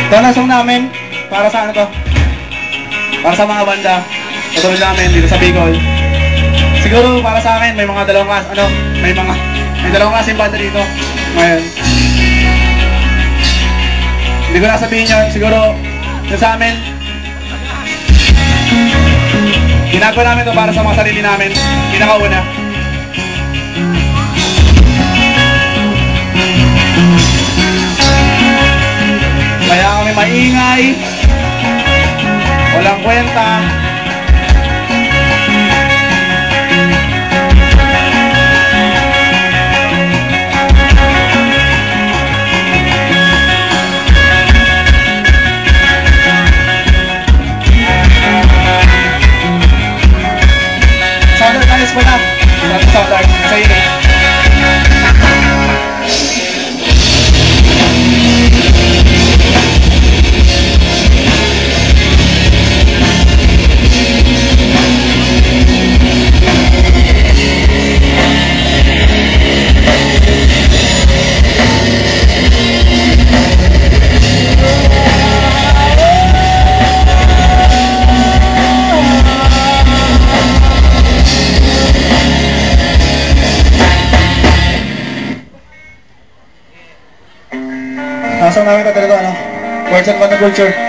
Ito na song namin, para sa ano to? Para sa mga banda. Katulad namin dito sa Bicol. Siguro para sa akin, may mga dalawang may dalawang klaseng banda dito. Ngayon. Hindi ko na sabihin yun, siguro yun sa amin. Ginagawa namin to para sa mga sarili namin. Pinakauna. Kaya kami maingay, walang kwenta. Sound art, ayos po na. Sound art, sa inyo. Nasang namin ito talaga, ano? Words and culture.